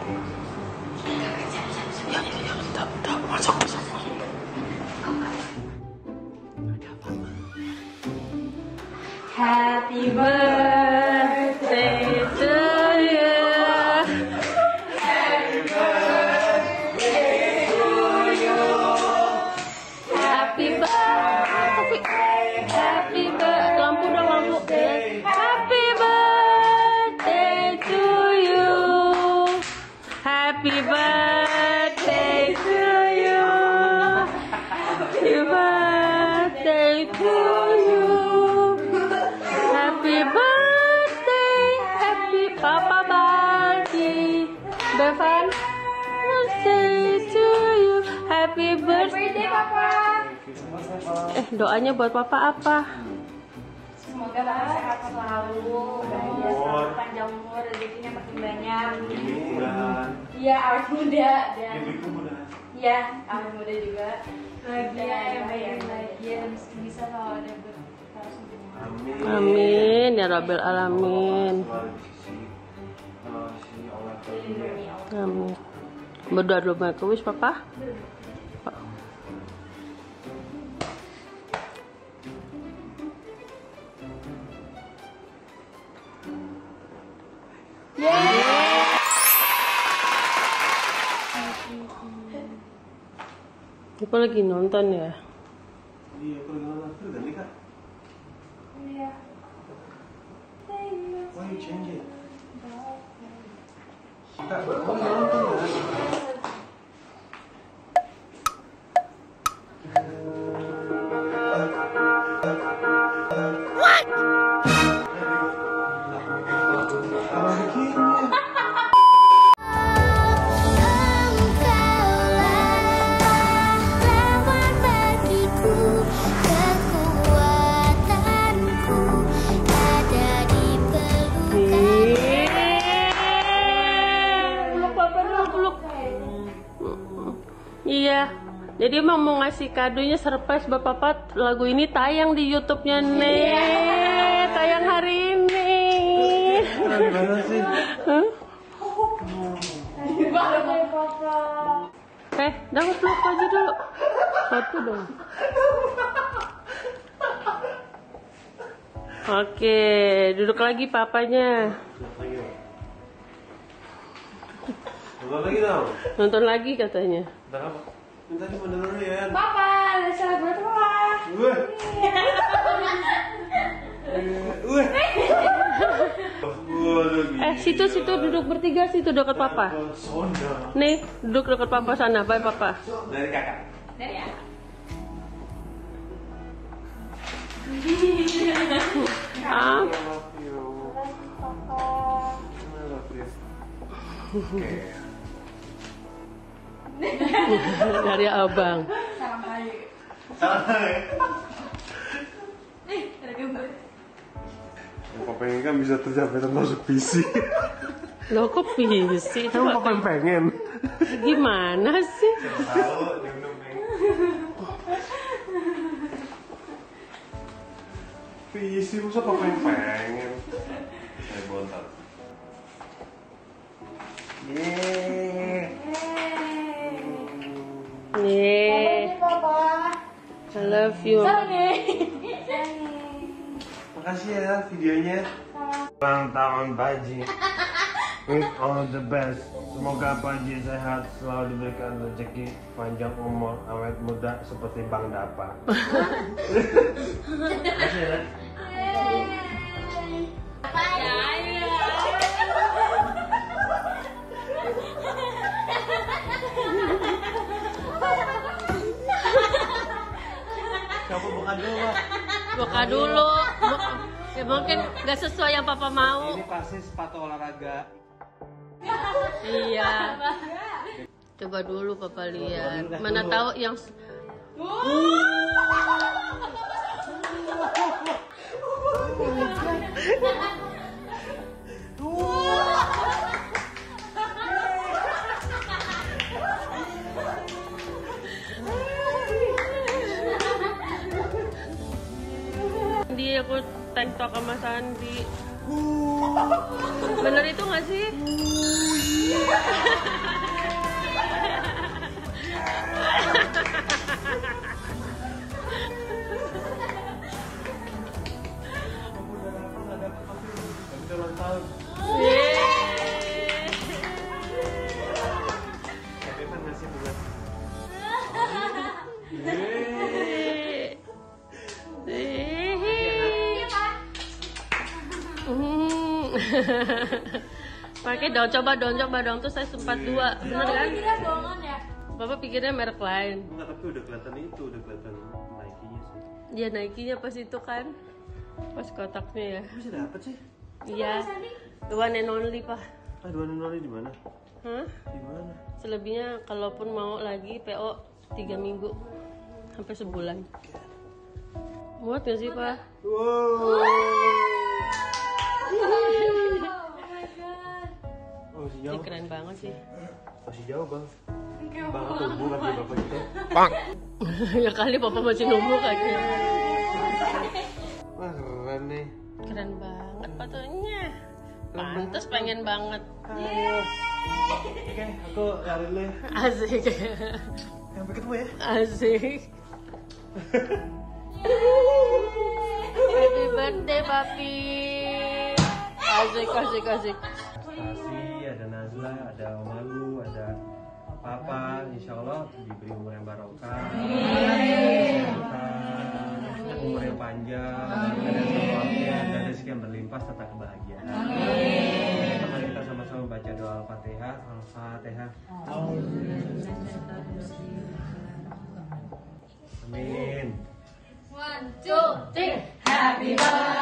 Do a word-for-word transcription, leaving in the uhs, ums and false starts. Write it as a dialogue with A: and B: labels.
A: Ya, ya, ya, tak, tak, masuk, masuk. Happy birthday to you. Happy birthday to you. Happy birthday. Happy birthday. Lampu dong, lampu. Happy birthday to you. Happy birthday to you. Happy birthday to you. Happy birthday, happy Papa Baldi, Bevan, birthday to you, happy birthday Papa. Eh, doanya buat Papa apa?
B: Semoga Bapak sehat selalu, bahagia selalu, panjang umur, rezekinya makin banyak. Iya, awet muda dan iya, awet muda juga. Bahagia, yang baik, bahagia dan bisa kalau ada kita semua.
A: Amin. Amin ya Rabbil Alamin. Amin. Berdoa dulu baik wis Papa. Yeay. Kita lagi nonton ya.
C: Iya, aku lagi nonton. Itu ganti Kak.
B: Iya.
C: Why you change it? Kak, kamu nonton kan?
A: What?
C: Apa bikinnya?
A: Iya, jadi emang mau ngasih kadonya surprise buat Papa. Lagu ini tayang di YouTube-nya nih, tayang hari ini.
C: Keren banget sih.
A: Huh? Eh, dapat peluk aja dulu. Satu dong. Oke, duduk lagi papanya.
C: Nonton lagi dong.
A: Nonton lagi katanya.
C: Nonton apa? Minta di Mandalorian.
B: Papa, ada selebrasi Papa.
C: Wih. Wih.
A: Eh, situ situ duduk bertiga situ dekat Papa.
C: Sonda.
A: Nih, duduk dekat Papa sana. Bye Papa.
C: Dari kakak.
B: Dari ya.
A: Ah.
C: I love you.
B: Papa.
C: I love you. Oke.
A: Dari abang.
B: Salam kali.
C: Salah ya.
B: Nih, ada gambar.
C: Yang Papa pengen kan bisa tercapai termasuk P C.
A: Loh kok visi?
C: Emang Papa yang pengen.
A: Gimana sih?
C: Tahu, diminum visi masa Papa yang pengen. Saya bontot. Yeay.
A: Nih,
B: Papa.
A: I love you.
C: Makasih ya videonya. Ulang tahun Paji. With all the best. Semoga Paji sehat, selalu diberikan rezeki, panjang umur, awet muda seperti Bang Dapa. Makasih ya. Coba buka dulu, Pak.
A: Buka dulu. Ya mungkin gak sesuai yang Papa mau.
C: Ini pasti sepatu olahraga.
A: Iya. Coba dulu Papa lihat. Mana tahu yang Dia aku tank top sama Sandi. Bener itu nggak sih? Pakai dong, coba dong, coba dong. Tuh saya sempat dua, bener kan?
B: Kira bohongan ya?
A: Bapak pikirnya merek lain.
C: Enggak, tapi udah kelihatan itu, udah kelihatan Nike-nya sih.
A: Iya, Nike-nya pas itu kan. Pas kotaknya ya.
C: Bisa dapet sih?
A: Iya. The one and only, Pak.
C: Ah, dua nol di mana?
A: Hah?
C: Di mana?
A: Selebihnya kalaupun mau lagi P O tiga minggu sampai sebulan. Muat gak sih, Pak?
C: Wow. Oh, masih
A: Ini
C: jauh.
A: keren banget sih.
C: Masih jauh, Bang. Bang, aku bukan dia bapak kita.
A: Ya kali Papa masih nunggu kayaknya.
C: Wah, keren nih.
A: Keren banget fotonya. Pantes pengen banget.
C: Oke, aku lari dulu ya.
A: Asik.
C: Sampai ketemu ya.
A: Asik. Happy birthday, Papi. Asik, asik, asik.
C: Stasi, ada Nazla, ada Omalu, ada Papa. Insya Allah diberi umur yang barokah, kesehatan, umur yang panjang, dan semuanya, dan rezeki yang berlimpah serta kebahagiaan. Teman kita sama-sama baca doa Al-Fatihah. Al-Fatihah. Amin.
B: One, two, three. Happy birthday.